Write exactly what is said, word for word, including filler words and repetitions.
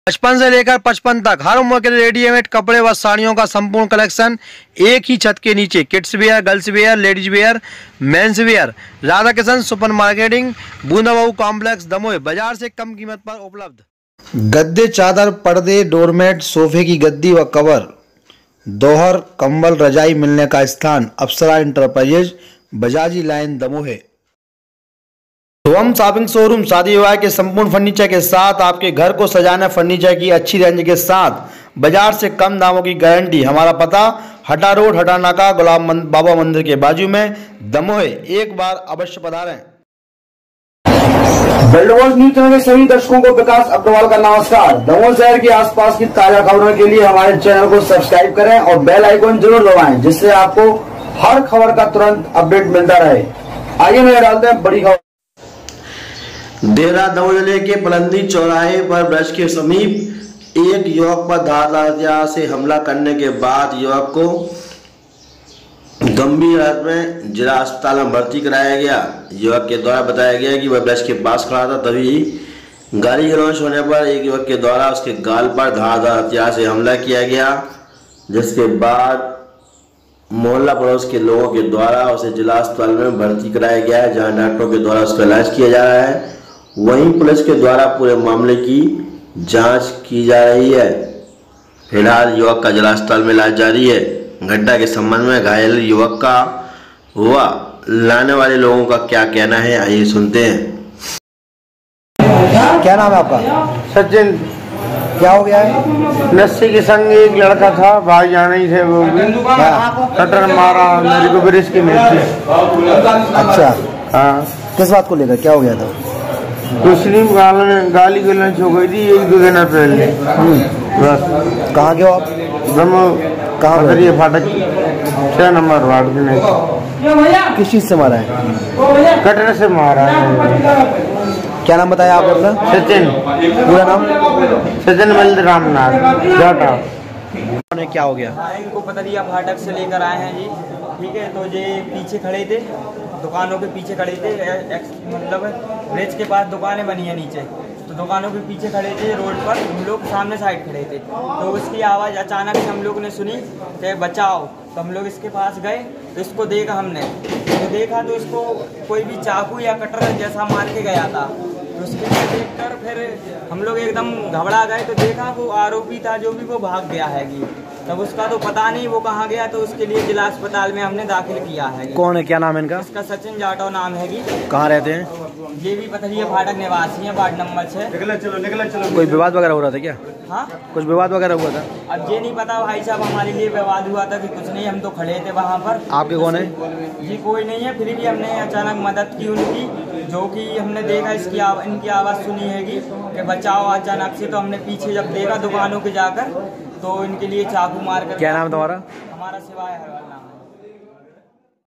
पचपन से लेकर पचपन तक हर उम्र के रेडीमेड कपड़े व साड़ियों का संपूर्ण कलेक्शन एक ही छत के नीचे। Kids wear, girls wear, ladies wear, mens wear. Radha Kishan super marketing, बूंदाबाऊ कॉम्प्लेक्स, दमोह। बाजार से कम कीमत पर उपलब्ध। गद्दे, चादर, पर्दे, डोरमेट, सोफे की गद्दी व कवर, दोहर, कंबल, रजाई मिलने का स्थान Apsara enterprises, Bajaji line, Damoh. Shubham shopping showroom शादी विवाह के संपूर्ण फर्नीचर के साथ आपके घर को सजाना। फर्नीचर की अच्छी रेंज के साथ बाजार से कम दामों की गारंटी। हमारा पता हटा रोड, हटा नाका, गुलाब बाबा मंदिर के बाजू में, दमोह। एक बार अवश्य पधारें। बेल्टवर्ल्ड न्यूज चैनल के सभी दर्शकों को विकास अग्रवाल का नमस्कार। दमोह शहर के आसपास की ताजा खबरों के लिए हमारे चैनल को सब्सक्राइब करें और बेल आइकन जरूर दबाएं, जिससे आपको हर खबर का तुरंत अपडेट मिलता रहे। आइए नजर डालते हैं बड़ी खबर। देवरा दमोह जिले के पलंदी चौराहे पर ब्रज के समीप एक युवक पर धारदार हथियार से हमला करने के बाद युवक को गंभीर हालत में जिला अस्पताल में भर्ती कराया गया। युवक के द्वारा बताया गया कि वह ब्रज के पास खड़ा था, तभी गाड़ी गिरफ्तार होने पर एक युवक के द्वारा उसके गाल पर धारदार हथियार से हमला किया गया, जिसके बाद मोहल्ला पड़ोस के लोगों के द्वारा उसे जिला अस्पताल में भर्ती कराया गया है, जहां डॉक्टरों के द्वारा उसका इलाज किया जा रहा है। वहीं पुलिस के द्वारा पूरे मामले की जांच की जा रही है। फिलहाल युवक का जिला अस्पताल में इलाज जारी है। घटना के संबंध में घायल युवक का हुआ लाने वाले लोगों का क्या कहना है, आइए सुनते हैं। क्या नाम है आपका? सचिन। क्या हो गया है? लस्सी के संग एक लड़का था, भाई जाने ही थे, वो भी कटर मारा मेरे को ब्रिज की मिर्ची। अच्छा, हाँ। किस बात को लेकर क्या हो गया था? दूसरी गाली गलौज हो गई थी एक दो दिन पहले। बस। कहाँ के हो आप? कहाँ ये फाटक छह नंबर वार्ड में। किस चीज से मारा है? कटर से मारा है। क्या नाम बताया आपने अपना? सचिन। पूरा नाम? सचिन बलरामनाथ जाटा। क्या हो गया? हाँ, इनको पतरिया फाटक से लेकर आए हैं जी। ठीक है, तो ये पीछे खड़े थे, दुकानों के पीछे खड़े थे, मतलब ब्रिज के पास दुकानें बनी है नीचे, तो दुकानों के पीछे खड़े थे रोड पर। हम लोग सामने साइड खड़े थे, तो उसकी आवाज़ अचानक से हम लोग ने सुनी कि बचाओ। तो हम लोग इसके पास गए, तो इसको देखा हमने, तो देखा तो इसको कोई भी चाकू या कटर जैसा मार के गया था। तो उसके देखकर फिर हम लोग एकदम घबरा गए, तो देखा वो आरोपी था जो भी, वो भाग गया है कि तब उसका तो पता नहीं वो कहाँ गया, तो उसके लिए जिला अस्पताल में हमने दाखिल किया है। कौन है, क्या नाम है इनका? इसका सचिन जाटव नाम है कि। कहाँ रहते हैं? ये भी पथरिया फाटक निवासी है, वार्ड नंबर छह। निकले चलो, निकले चलो। कोई विवाद वगैरह हो रहा था क्या? हाँ, कुछ विवाद वगैरह हुआ था? अब ये नहीं पता भाई साहब, हमारे लिए विवाद हुआ था कि कुछ नहीं, हम तो खड़े थे वहाँ पर। आपके कौन है? जी कोई नहीं है, फिर भी हमने अचानक मदद की उनकी, जो कि हमने देखा इसकी आव, इनकी आवाज़ सुनी है कि बचाओ अचानक से। तो हमने पीछे जब देखा दुकानों के जाकर, तो इनके लिए चाकू मार कर। क्या नाम तुम्हारा? हमारा सिवाय हरवाल नाम।